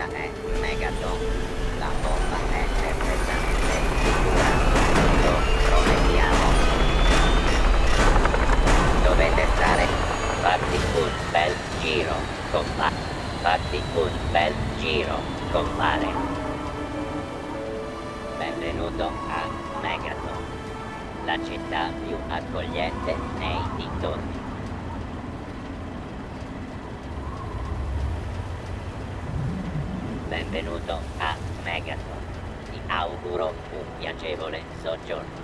Questa è Megaton. La bomba è perfettamente sicura. Lo promettiamo. Dovete stare. Fatti un bel giro, compare. Fatti un bel giro, compare. Benvenuto a Megaton, la città più accogliente nei dintorni. Benvenuto a Megaton. Ti auguro un piacevole soggiorno.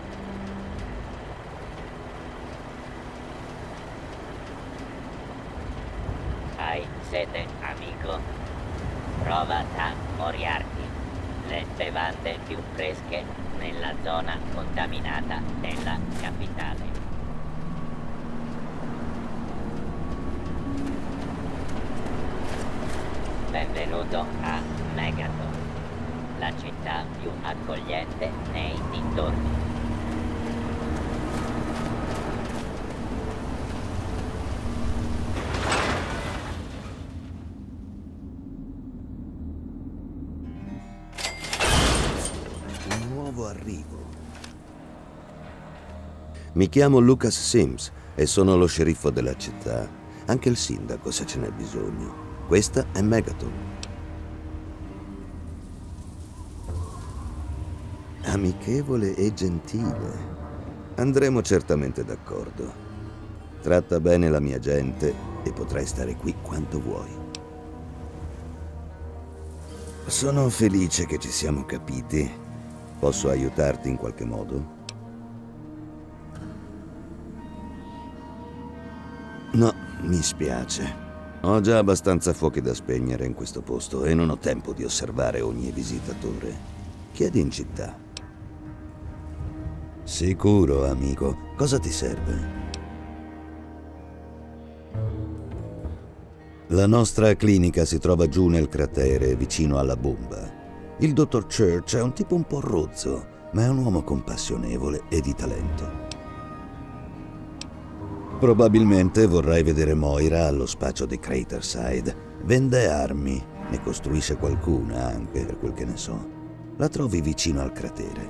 Hai sete, amico? Prova da Moriarty. Le bevande più fresche nella zona contaminata della capitale. Benvenuto a Megaton, la città più accogliente nei dintorni. Un nuovo arrivo. Mi chiamo Lucas Sims e sono lo sceriffo della città. Anche il sindaco, se ce n'è bisogno. Questa è Megaton. Amichevole e gentile. Andremo certamente d'accordo. Tratta bene la mia gente e potrai stare qui quanto vuoi. Sono felice che ci siamo capiti. Posso aiutarti in qualche modo? No, mi spiace. Ho già abbastanza fuochi da spegnere in questo posto e non ho tempo di osservare ogni visitatore. Chiedi in città. Sicuro, amico. Cosa ti serve? La nostra clinica si trova giù nel cratere, vicino alla bomba. Il dottor Church è un tipo un po' rozzo, ma è un uomo compassionevole e di talento. Probabilmente vorrai vedere Moira allo spaccio di Craterside. Vende armi, ne costruisce qualcuna anche, per quel che ne so. La trovi vicino al cratere.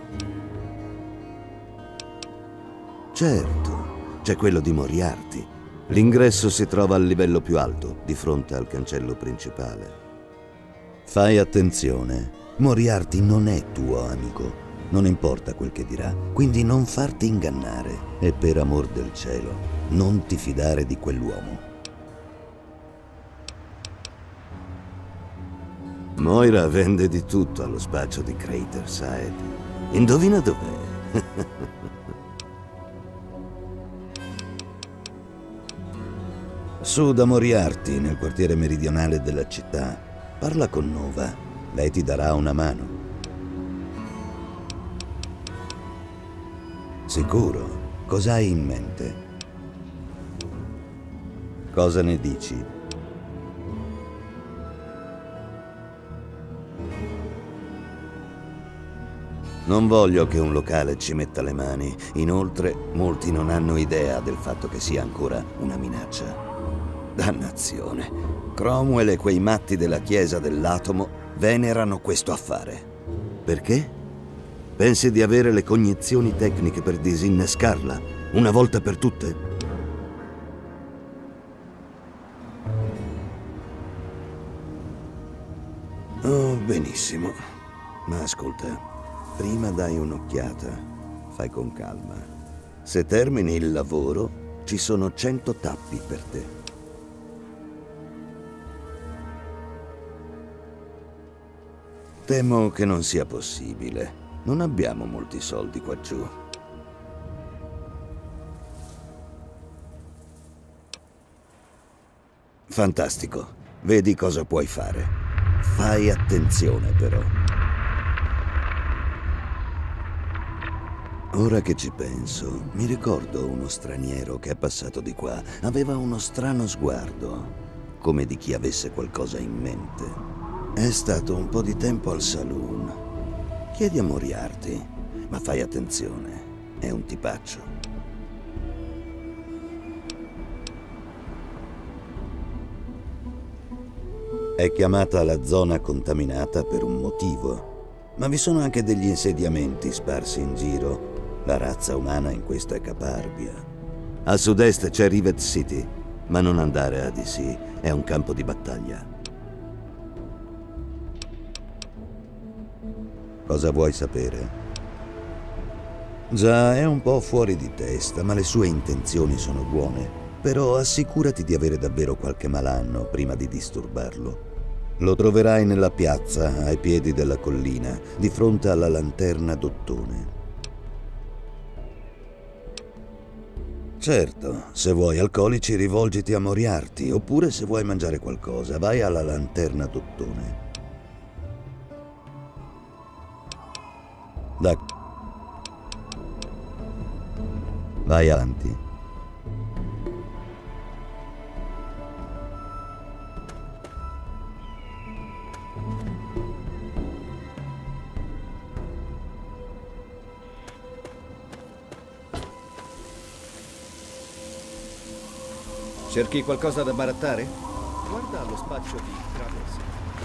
Certo, c'è quello di Moriarty. L'ingresso si trova al livello più alto, di fronte al cancello principale. Fai attenzione, Moriarty non è tuo amico. Non importa quel che dirà, quindi non farti ingannare. E per amor del cielo, non ti fidare di quell'uomo. Moira vende di tutto allo spaccio di Craterside. Indovina dov'è? Su da Moriarty, nel quartiere meridionale della città. Parla con Nova. Lei ti darà una mano. Sicuro? Cosa hai in mente? Cosa ne dici? Non voglio che un locale ci metta le mani. Inoltre, molti non hanno idea del fatto che sia ancora una minaccia. Dannazione. Cromwell e quei matti della Chiesa dell'Atomo venerano questo affare. Perché? Pensi di avere le cognizioni tecniche per disinnescarla, una volta per tutte? Oh, benissimo. Ma ascolta, prima dai un'occhiata, fai con calma. Se termini il lavoro, ci sono 100 tappi per te. Temo che non sia possibile. Non abbiamo molti soldi qua giù. Fantastico. Vedi cosa puoi fare. Fai attenzione, però. Ora che ci penso, mi ricordo uno straniero che è passato di qua. Aveva uno strano sguardo, come di chi avesse qualcosa in mente. È stato un po' di tempo al saloon. Chiedi a Moriarty, ma fai attenzione, è un tipaccio. È chiamata la zona contaminata per un motivo, ma vi sono anche degli insediamenti sparsi in giro. La razza umana in questo è caparbia. A sud-est c'è Rivet City, ma non andare a DC, è un campo di battaglia. Cosa vuoi sapere? Già, è un po' fuori di testa, ma le sue intenzioni sono buone. Però assicurati di avere davvero qualche malanno prima di disturbarlo. Lo troverai nella piazza, ai piedi della collina, di fronte alla lanterna d'ottone. Certo, se vuoi alcolici rivolgiti a Moriarty, oppure se vuoi mangiare qualcosa, vai alla lanterna d'ottone. Vai avanti. Cerchi qualcosa da barattare? Guarda allo spaccio di Travers.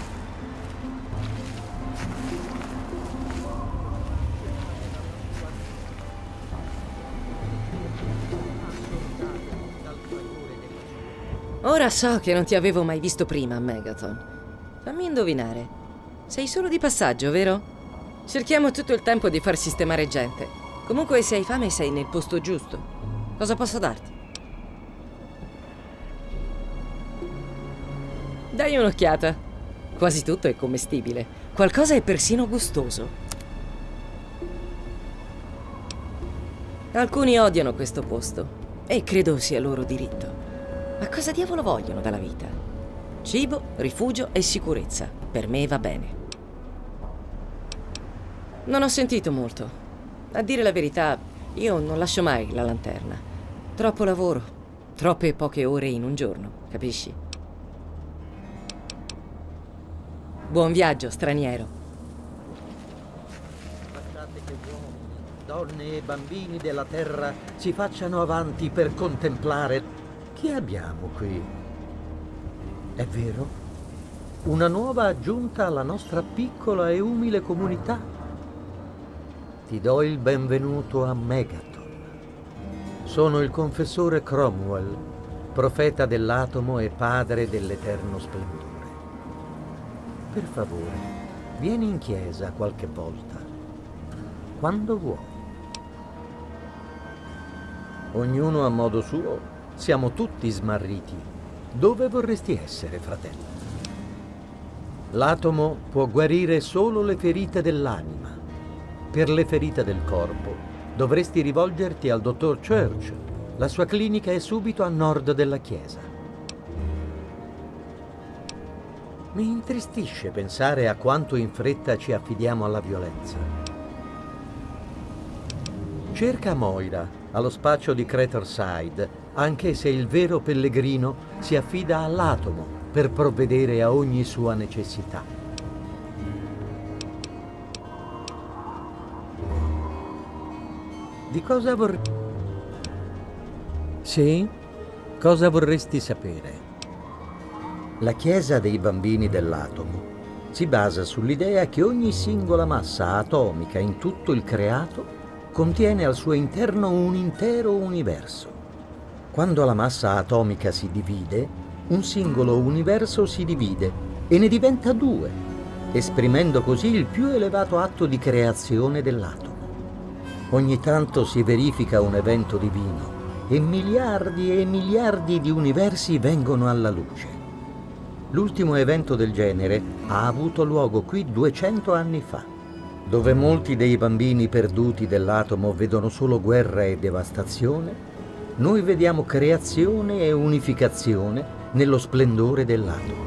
Ora so che non ti avevo mai visto prima, Megaton. Fammi indovinare. Sei solo di passaggio, vero? Cerchiamo tutto il tempo di far sistemare gente. Comunque, se hai fame, sei nel posto giusto. Cosa posso darti? Dai un'occhiata. Quasi tutto è commestibile. Qualcosa è persino gustoso. Alcuni odiano questo posto e credo sia loro diritto. Ma cosa diavolo vogliono dalla vita? Cibo, rifugio e sicurezza. Per me va bene. Non ho sentito molto. A dire la verità, io non lascio mai la lanterna. Troppo lavoro, troppe poche ore in un giorno, capisci? Buon viaggio, straniero. Lasciate che uomini, donne e bambini della terra si facciano avanti per contemplare. Chi abbiamo qui? È vero? Una nuova aggiunta alla nostra piccola e umile comunità? Ti do il benvenuto a Megaton. Sono il confessore Cromwell, profeta dell'atomo e padre dell'eterno splendore. Per favore, vieni in chiesa qualche volta, quando vuoi. Ognuno a modo suo, siamo tutti smarriti. Dove vorresti essere, fratello? L'atomo può guarire solo le ferite dell'anima. Per le ferite del corpo, dovresti rivolgerti al dottor Church. La sua clinica è subito a nord della chiesa. Mi intristisce pensare a quanto in fretta ci affidiamo alla violenza. Cerca Moira, allo spaccio di Craterside, anche se il vero pellegrino si affida all'atomo per provvedere a ogni sua necessità. Di cosa vorresti... Sì? Cosa vorresti sapere? La Chiesa dei bambini dell'atomo si basa sull'idea che ogni singola massa atomica in tutto il creato contiene al suo interno un intero universo. Quando la massa atomica si divide, un singolo universo si divide e ne diventa due, esprimendo così il più elevato atto di creazione dell'atomo. Ogni tanto si verifica un evento divino e miliardi di universi vengono alla luce. L'ultimo evento del genere ha avuto luogo qui 200 anni fa, dove molti dei bambini perduti dell'atomo vedono solo guerra e devastazione. Noi vediamo creazione e unificazione nello splendore dell'atomo.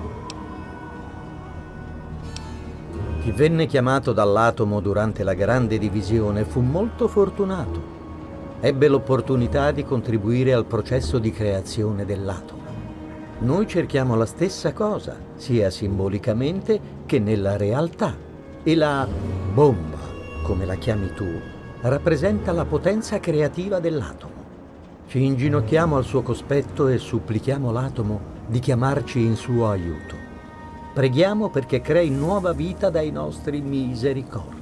Chi venne chiamato dall'atomo durante la grande divisione fu molto fortunato. Ebbe l'opportunità di contribuire al processo di creazione dell'atomo. Noi cerchiamo la stessa cosa, sia simbolicamente che nella realtà. E la bomba, come la chiami tu, rappresenta la potenza creativa dell'atomo. Ci inginocchiamo al suo cospetto e supplichiamo l'atomo di chiamarci in suo aiuto. Preghiamo perché crei nuova vita dai nostri miseri corpi.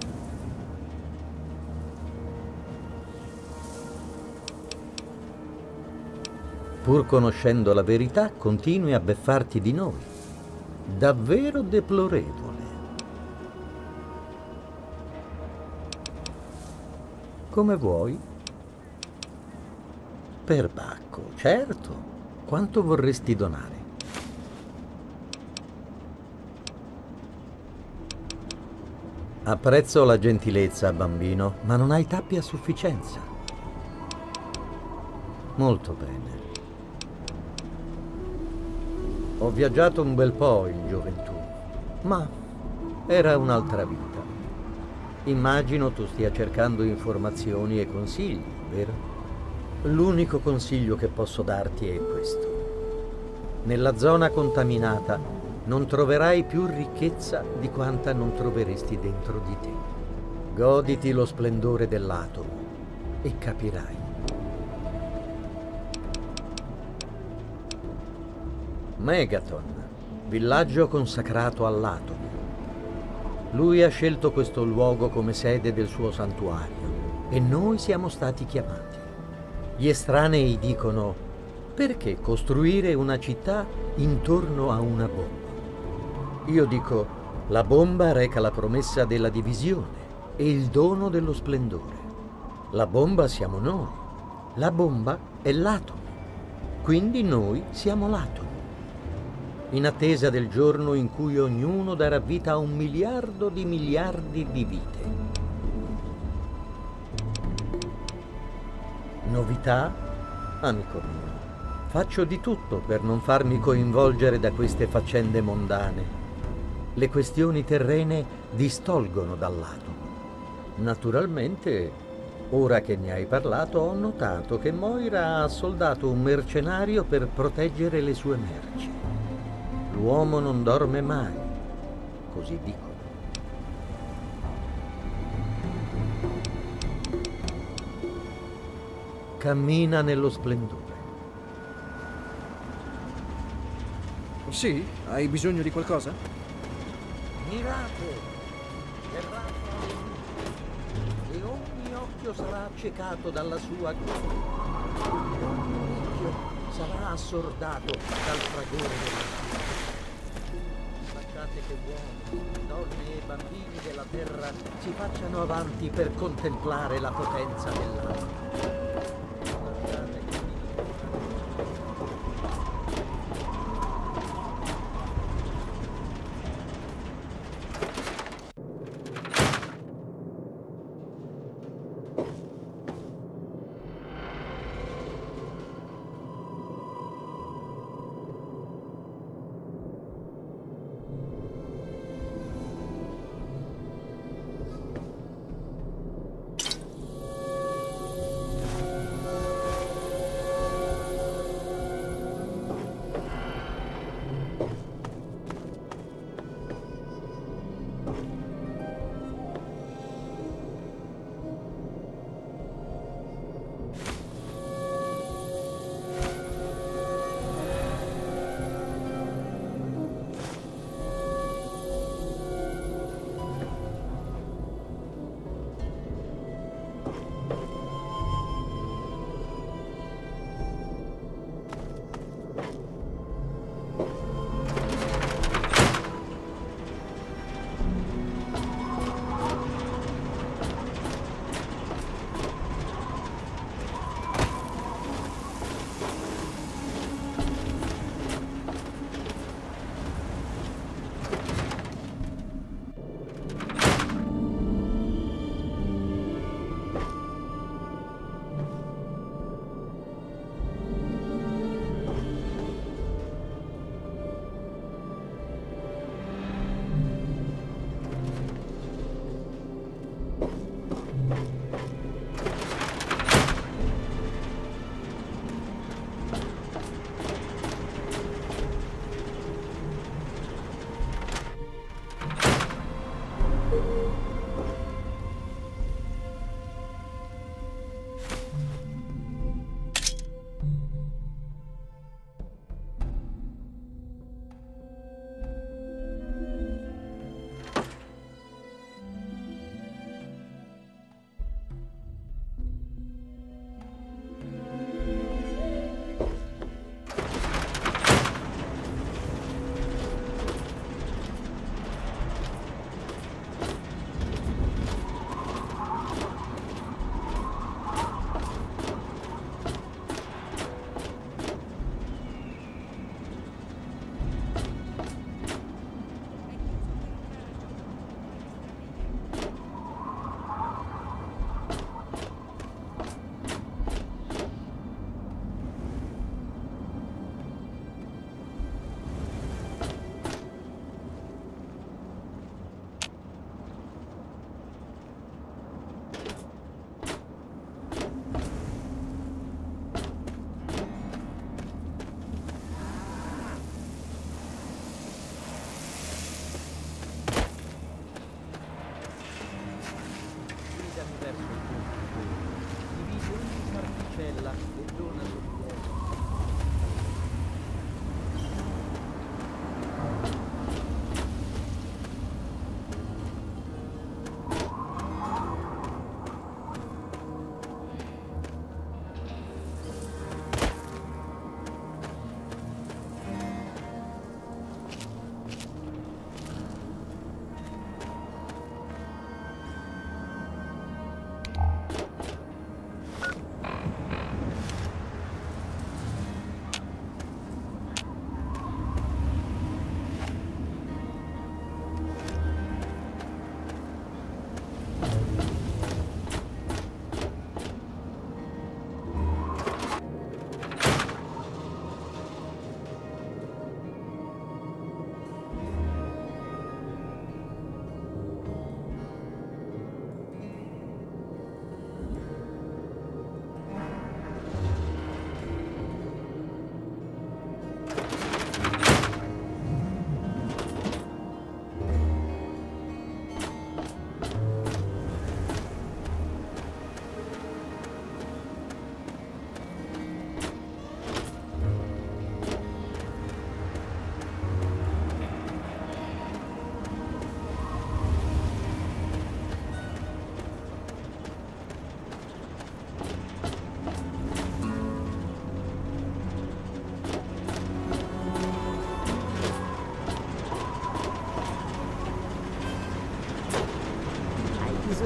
Pur conoscendo la verità, continui a beffarti di noi. Davvero deplorevole. Come vuoi? Perbacco, certo. Quanto vorresti donare? Apprezzo la gentilezza, bambino, ma non hai tappi a sufficienza. Molto bene. Ho viaggiato un bel po' in gioventù, ma era un'altra vita. Immagino tu stia cercando informazioni e consigli, vero? L'unico consiglio che posso darti è questo. Nella zona contaminata non troverai più ricchezza di quanta non troveresti dentro di te. Goditi lo splendore dell'atomo e capirai. Megaton, villaggio consacrato all'atomo. Lui ha scelto questo luogo come sede del suo santuario e noi siamo stati chiamati. Gli estranei dicono: perché costruire una città intorno a una bomba? Io dico: la bomba reca la promessa della divisione e il dono dello splendore. La bomba siamo noi. La bomba è l'atomo. Quindi noi siamo l'atomo. In attesa del giorno in cui ognuno darà vita a 1 miliardo di miliardi di vite. Novità? Amico mio, faccio di tutto per non farmi coinvolgere da queste faccende mondane. Le questioni terrene distolgono dall'atomo. Naturalmente, ora che ne hai parlato, ho notato che Moira ha soldato un mercenario per proteggere le sue merci. L'uomo non dorme mai, così dicono. Cammina nello splendore. Sì? Hai bisogno di qualcosa? Mirate, verrà e ogni occhio sarà accecato dalla sua gloria. Ogni orecchio sarà assordato dal fragore della sua. Lasciate che uomini, donne e bambini della terra si facciano avanti per contemplare la potenza dell'altro.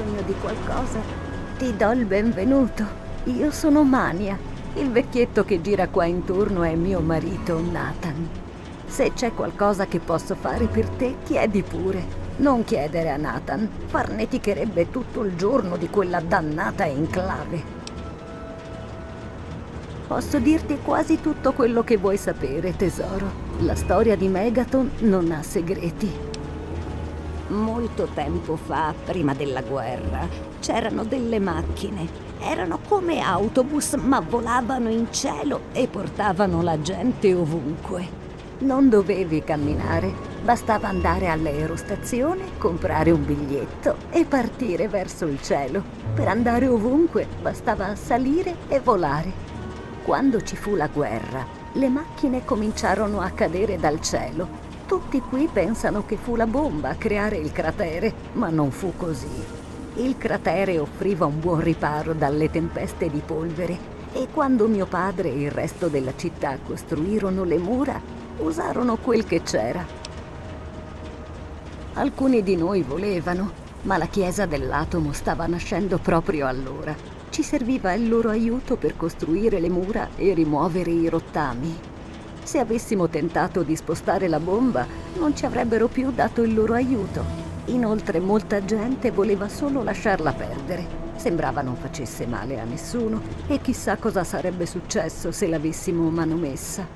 bisogno di qualcosa, ti do il benvenuto. Io sono Mania. Il vecchietto che gira qua intorno è mio marito, Nathan. Se c'è qualcosa che posso fare per te, chiedi pure. Non chiedere a Nathan, farneticherebbe tutto il giorno di quella dannata enclave. Posso dirti quasi tutto quello che vuoi sapere, tesoro. La storia di Megaton non ha segreti. Molto tempo fa, prima della guerra, c'erano delle macchine. Erano come autobus, ma volavano in cielo e portavano la gente ovunque. Non dovevi camminare, bastava andare all'aerostazione, comprare un biglietto e partire verso il cielo. Per andare ovunque bastava salire e volare. Quando ci fu la guerra, le macchine cominciarono a cadere dal cielo. Tutti qui pensano che fu la bomba a creare il cratere, ma non fu così. Il cratere offriva un buon riparo dalle tempeste di polvere e quando mio padre e il resto della città costruirono le mura, usarono quel che c'era. Alcuni di noi volevano, ma la chiesa dell'atomo stava nascendo proprio allora. Ci serviva il loro aiuto per costruire le mura e rimuovere i rottami. Se avessimo tentato di spostare la bomba, non ci avrebbero più dato il loro aiuto. Inoltre molta gente voleva solo lasciarla perdere. Sembrava non facesse male a nessuno e chissà cosa sarebbe successo se l'avessimo manomessa.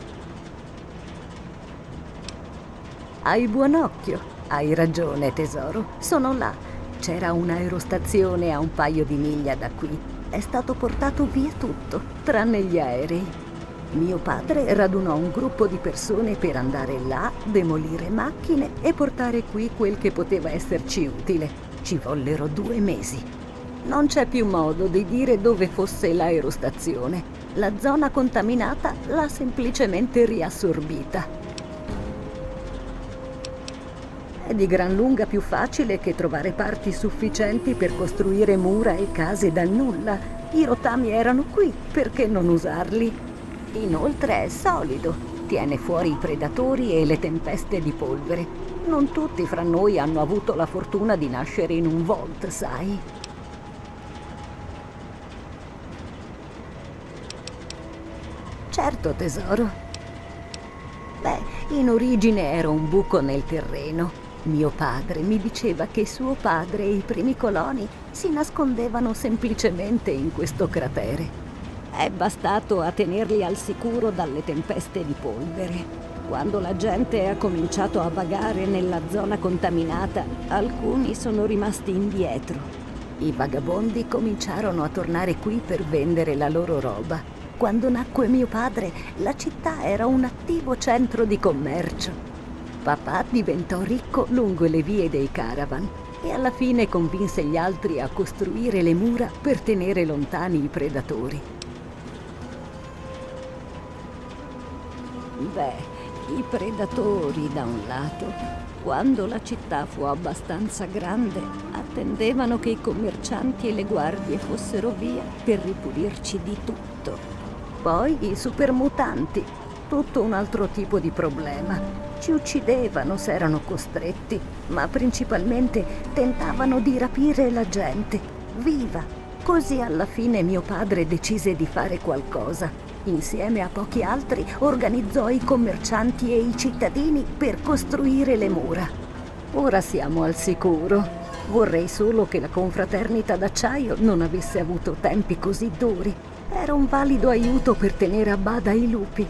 Hai buon occhio. Hai ragione, tesoro. Sono là. C'era un'aerostazione a un paio di miglia da qui. È stato portato via tutto, tranne gli aerei. Mio padre radunò un gruppo di persone per andare là, demolire macchine e portare qui quel che poteva esserci utile. Ci vollero 2 mesi. Non c'è più modo di dire dove fosse l'aerostazione. La zona contaminata l'ha semplicemente riassorbita. È di gran lunga più facile che trovare parti sufficienti per costruire mura e case dal nulla. I rottami erano qui, perché non usarli? Inoltre è solido, tiene fuori i predatori e le tempeste di polvere. Non tutti fra noi hanno avuto la fortuna di nascere in un vault, sai? Certo, tesoro. Beh, in origine era un buco nel terreno. Mio padre mi diceva che suo padre e i primi coloni si nascondevano semplicemente in questo cratere. È bastato a tenerli al sicuro dalle tempeste di polvere. Quando la gente ha cominciato a vagare nella zona contaminata, alcuni sono rimasti indietro. I vagabondi cominciarono a tornare qui per vendere la loro roba. Quando nacque mio padre, la città era un attivo centro di commercio. Papà diventò ricco lungo le vie dei caravan e alla fine convinse gli altri a costruire le mura per tenere lontani i predatori. Beh, i predatori da un lato, quando la città fu abbastanza grande, attendevano che i commercianti e le guardie fossero via per ripulirci di tutto. Poi i supermutanti, tutto un altro tipo di problema. Ci uccidevano se erano costretti, ma principalmente tentavano di rapire la gente, viva. Così alla fine mio padre decise di fare qualcosa. Insieme a pochi altri organizzò i commercianti e i cittadini per costruire le mura. Ora siamo al sicuro. Vorrei solo che la confraternita d'acciaio non avesse avuto tempi così duri. Era un valido aiuto per tenere a bada i lupi.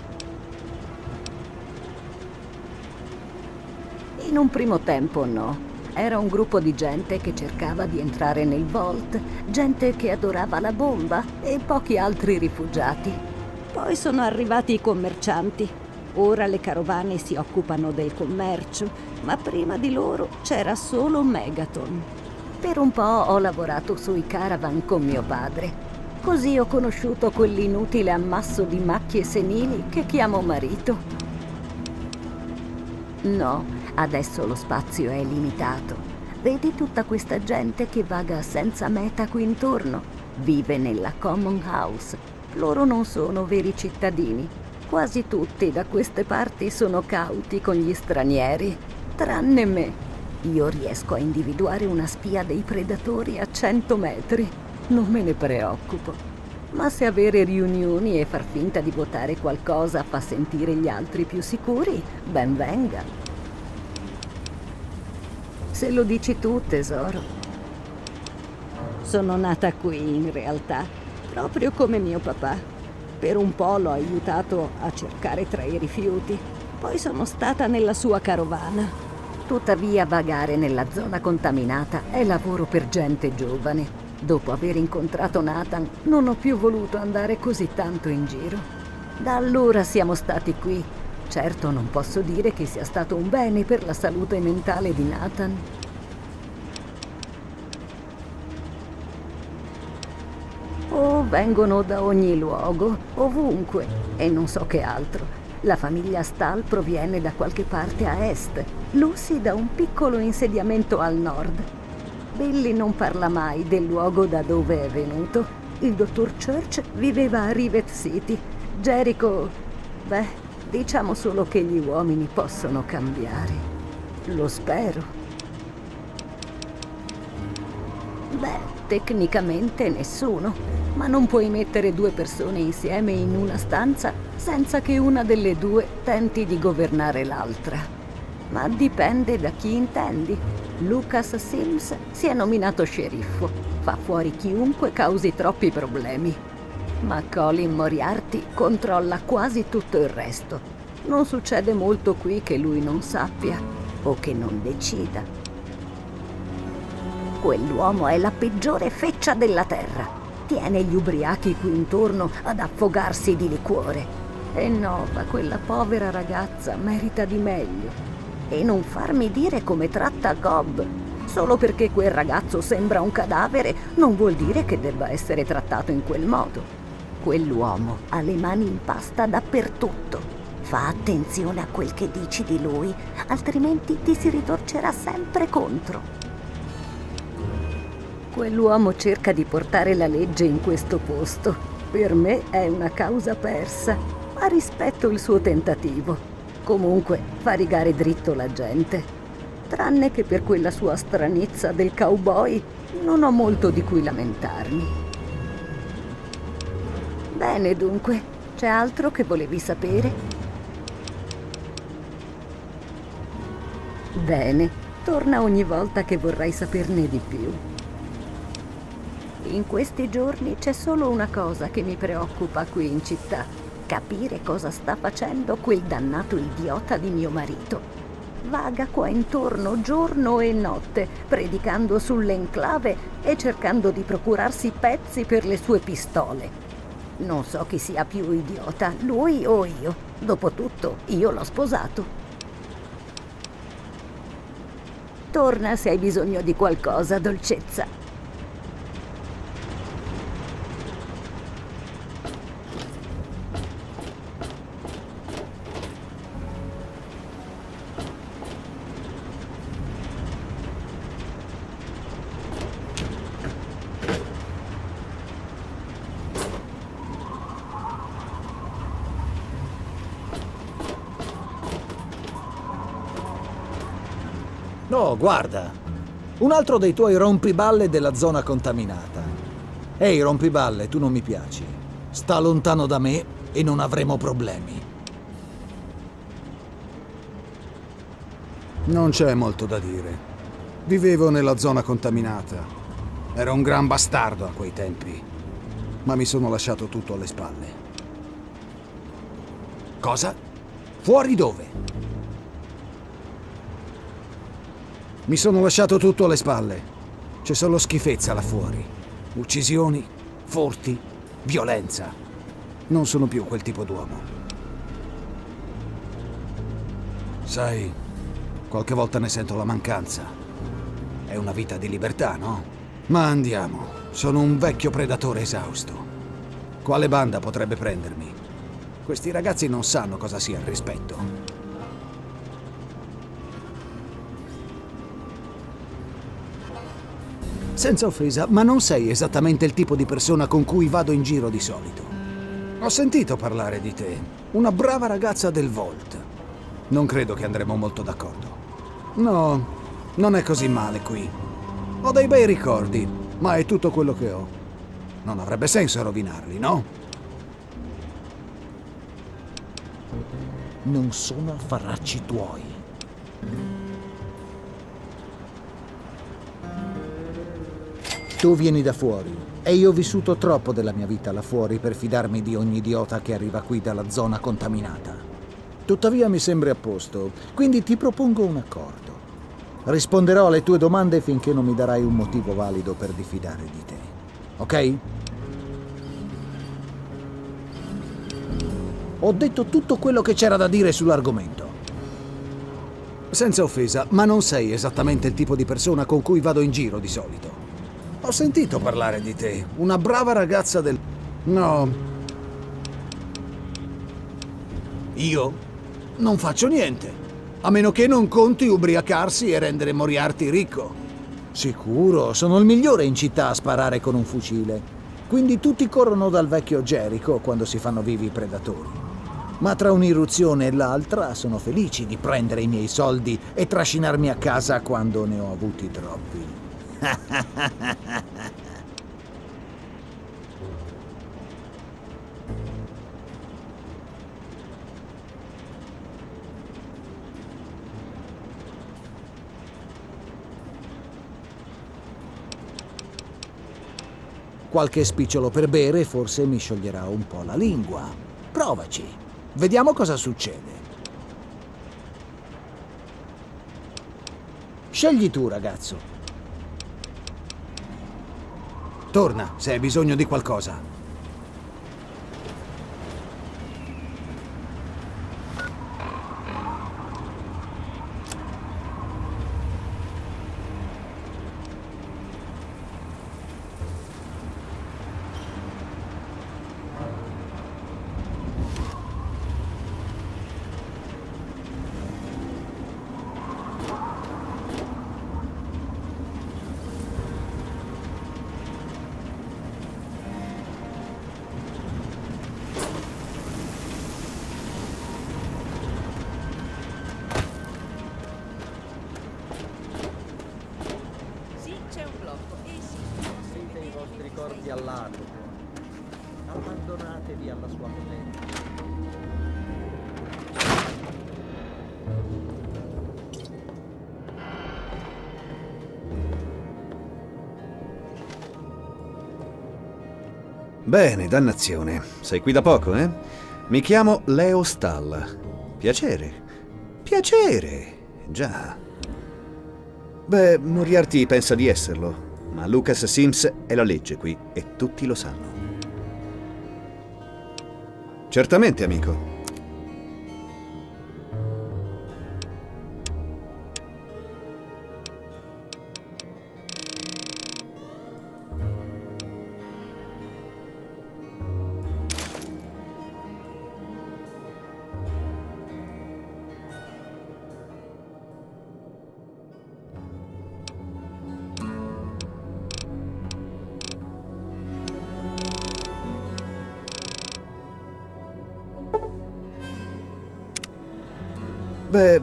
In un primo tempo no. Era un gruppo di gente che cercava di entrare nel vault, gente che adorava la bomba e pochi altri rifugiati. Poi sono arrivati i commercianti. Ora le carovane si occupano del commercio, ma prima di loro c'era solo Megaton. Per un po' ho lavorato sui caravan con mio padre. Così ho conosciuto quell'inutile ammasso di macchie senili che chiamo marito. No. Adesso lo spazio è limitato. Vedi tutta questa gente che vaga senza meta qui intorno? Vive nella Common House. Loro non sono veri cittadini. Quasi tutti da queste parti sono cauti con gli stranieri, tranne me. Io riesco a individuare una spia dei predatori a 100 metri. Non me ne preoccupo. Ma se avere riunioni e far finta di votare qualcosa fa sentire gli altri più sicuri, ben venga. Se lo dici tu, tesoro. Sono nata qui, in realtà, proprio come mio papà. Per un po' l'ho aiutato a cercare tra i rifiuti. Poi sono stata nella sua carovana. Tuttavia, vagare nella zona contaminata è lavoro per gente giovane. Dopo aver incontrato Nathan, non ho più voluto andare così tanto in giro. Da allora siamo stati qui. Certo, non posso dire che sia stato un bene per la salute mentale di Nathan. Vengono da ogni luogo, ovunque, e non so che altro. La famiglia Stahl proviene da qualche parte a est, Lucy da un piccolo insediamento al nord. Billy non parla mai del luogo da dove è venuto. Il dottor Church viveva a Rivet City. Jericho, diciamo solo che gli uomini possono cambiare. Lo spero. Tecnicamente nessuno, ma non puoi mettere due persone insieme in una stanza senza che una delle due tenti di governare l'altra. Ma dipende da chi intendi. Lucas Sims si è nominato sceriffo, fa fuori chiunque causi troppi problemi. Ma Colin Moriarty controlla quasi tutto il resto. Non succede molto qui che lui non sappia o che non decida. Quell'uomo è la peggiore feccia della terra. Tiene gli ubriachi qui intorno ad affogarsi di liquore. E no, ma quella povera ragazza merita di meglio. E non farmi dire come tratta Gob. Solo perché quel ragazzo sembra un cadavere non vuol dire che debba essere trattato in quel modo. Quell'uomo ha le mani in pasta dappertutto. Fa attenzione a quel che dici di lui, altrimenti ti si ritorcerà sempre contro. Quell'uomo cerca di portare la legge in questo posto. Per me è una causa persa, ma rispetto il suo tentativo. Comunque fa rigare dritto la gente. Tranne che per quella sua stranezza del cowboy, non ho molto di cui lamentarmi. Bene, dunque, c'è altro che volevi sapere? Bene, torna ogni volta che vorrai saperne di più. In questi giorni c'è solo una cosa che mi preoccupa qui in città: capire cosa sta facendo quel dannato idiota di mio marito. Vaga qua intorno giorno e notte, predicando sull'enclave e cercando di procurarsi pezzi per le sue pistole. Non so chi sia più idiota, lui o io. Dopotutto, io l'ho sposato. Torna se hai bisogno di qualcosa, dolcezza. No, guarda! Un altro dei tuoi rompiballe della zona contaminata. Ehi, rompiballe, tu non mi piaci. Sta lontano da me e non avremo problemi. Non c'è molto da dire. Vivevo nella zona contaminata. Ero un gran bastardo a quei tempi. Ma mi sono lasciato tutto alle spalle. Cosa? Fuori dove? Mi sono lasciato tutto alle spalle. C'è solo schifezza là fuori. Uccisioni, furti, violenza. Non sono più quel tipo d'uomo. Sai, qualche volta ne sento la mancanza. È una vita di libertà, no? Ma andiamo. Sono un vecchio predatore esausto. Quale banda potrebbe prendermi? Questi ragazzi non sanno cosa sia il rispetto. Senza offesa, ma non sei esattamente il tipo di persona con cui vado in giro di solito. Ho sentito parlare di te. Una brava ragazza del Vault. Non credo che andremo molto d'accordo. No, Non è così male qui. Ho dei bei ricordi, ma è tutto quello che ho. Non avrebbe senso rovinarli, no? Non sono affaracci tuoi. Tu vieni da fuori e io ho vissuto troppo della mia vita là fuori per fidarmi di ogni idiota che arriva qui dalla zona contaminata. Tuttavia mi sembri a posto, quindi ti propongo un accordo. Risponderò alle tue domande finché non mi darai un motivo valido per diffidare di te. Ok? Ho detto tutto quello che c'era da dire sull'argomento. Senza offesa, ma non sei esattamente il tipo di persona con cui vado in giro di solito. Ho sentito parlare di te, una brava ragazza del... No. Io non faccio niente, a meno che non conti ubriacarsi e rendere Moriarty ricco. Sicuro, sono il migliore in città a sparare con un fucile. Quindi tutti corrono dal vecchio Jericho quando si fanno vivi i predatori. Ma tra un'irruzione e l'altra sono felici di prendere i miei soldi e trascinarmi a casa quando ne ho avuti troppi. Qualche spicciolo per bere forse mi scioglierà un po' la lingua. Provaci. Vediamo cosa succede. Scegli tu, ragazzo. Torna, se hai bisogno di qualcosa. Corpi all'atomo, abbandonatevi alla sua potenza. Bene, dannazione. Sei qui da poco, eh? Mi chiamo Leo Stahl. Piacere. Piacere. Già. Beh, Moriarty pensa di esserlo. Ma Lucas Sims è la legge qui e tutti lo sanno. Certamente, amico. Beh,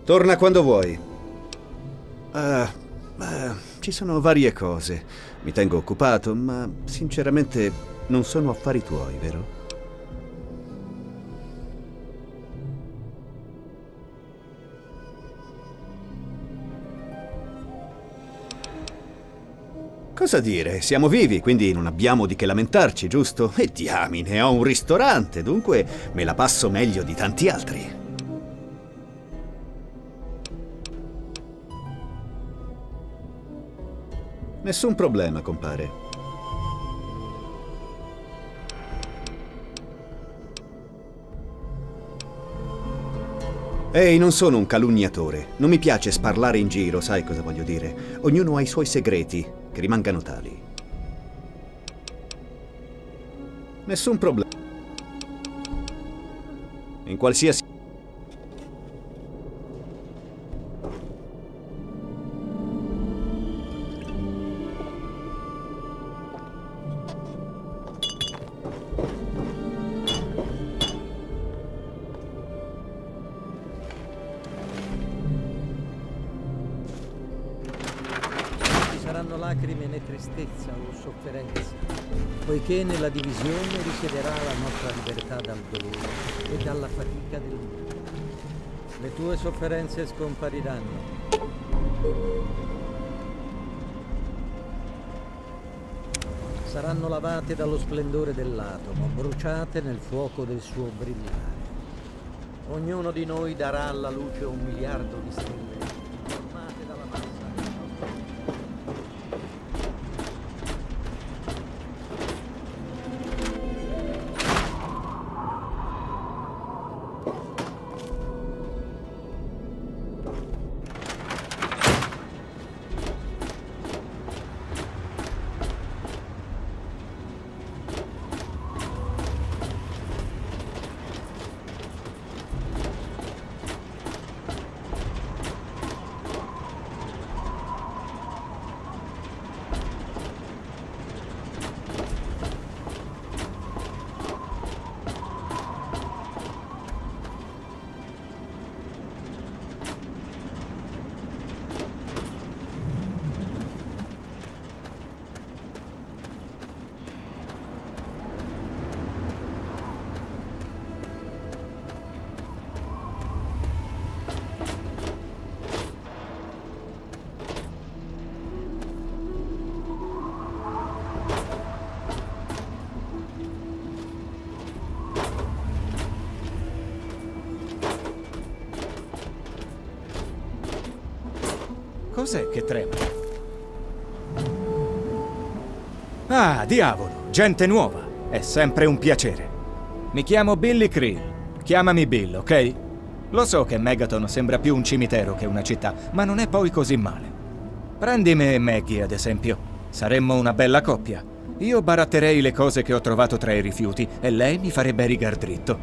Torna quando vuoi. Ci sono varie cose. Mi tengo occupato, ma sinceramente non sono affari tuoi, vero? Cosa dire? Siamo vivi, quindi non abbiamo di che lamentarci, giusto? E diamine, ho un ristorante, dunque me la passo meglio di tanti altri. Nessun problema, compare. Ehi, non sono un calunniatore. Non mi piace sparlare in giro, sai cosa voglio dire? Ognuno ha i suoi segreti, che rimangano tali. Nessun problema. In qualsiasi... Lacrime né tristezza o sofferenza, poiché nella divisione risiederà la nostra libertà dal dolore e dalla fatica del mondo. Le tue sofferenze scompariranno. Saranno lavate dallo splendore dell'atomo, bruciate nel fuoco del suo brillare. Ognuno di noi darà alla luce 1 miliardo di stelle, formate dalla massa. Cos'è che trema? Ah, diavolo, gente nuova. È sempre un piacere. Mi chiamo Billy Creel. Chiamami Bill, ok? Lo so che Megaton sembra più un cimitero che una città, ma non è poi così male. Prendi me e Maggie, ad esempio. Saremmo una bella coppia. Io baratterei le cose che ho trovato tra i rifiuti e lei mi farebbe rigar dritto.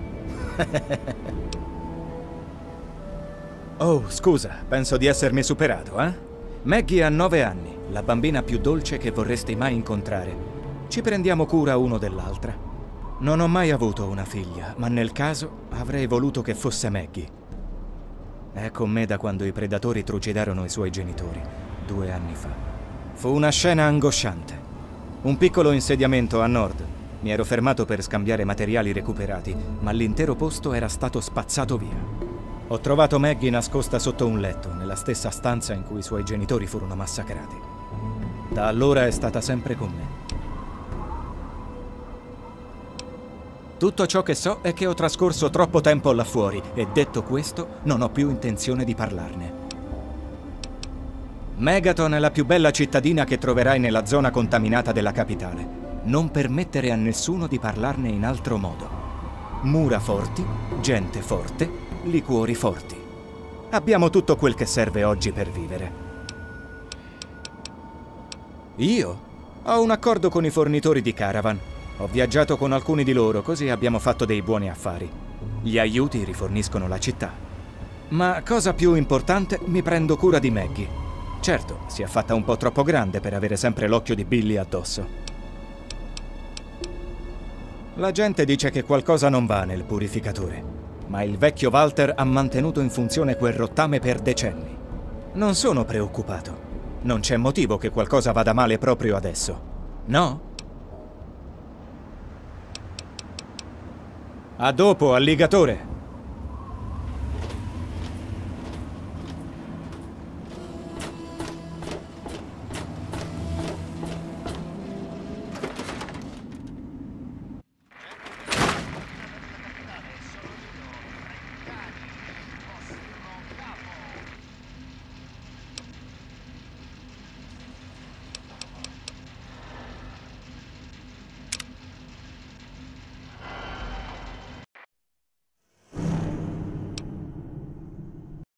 Oh, scusa, penso di essermi superato, eh? Maggie ha 9 anni, la bambina più dolce che vorresti mai incontrare. Ci prendiamo cura uno dell'altra. Non ho mai avuto una figlia, ma nel caso avrei voluto che fosse Maggie. È con me da quando i predatori trucidarono i suoi genitori, 2 anni fa. Fu una scena angosciante. Un piccolo insediamento a nord. Mi ero fermato per scambiare materiali recuperati, ma l'intero posto era stato spazzato via. Ho trovato Maggie nascosta sotto un letto, nella stessa stanza in cui i suoi genitori furono massacrati. Da allora è stata sempre con me. Tutto ciò che so è che ho trascorso troppo tempo là fuori e, detto questo, non ho più intenzione di parlarne. Megaton è la più bella cittadina che troverai nella zona contaminata della capitale. Non permettere a nessuno di parlarne in altro modo. Mura forti, gente forte, liquori forti. Abbiamo tutto quel che serve oggi per vivere. Io ho un accordo con i fornitori di caravan. Ho viaggiato con alcuni di loro, così abbiamo fatto dei buoni affari. Gli aiuti riforniscono la città. Ma cosa più importante, mi prendo cura di Maggie. Certo, si è fatta un po' troppo grande per avere sempre l'occhio di Billy addosso. La gente dice che qualcosa non va nel purificatore. ma il vecchio Walter ha mantenuto in funzione quel rottame per decenni. Non sono preoccupato. Non c'è motivo che qualcosa vada male proprio adesso. No? A dopo, alligatore!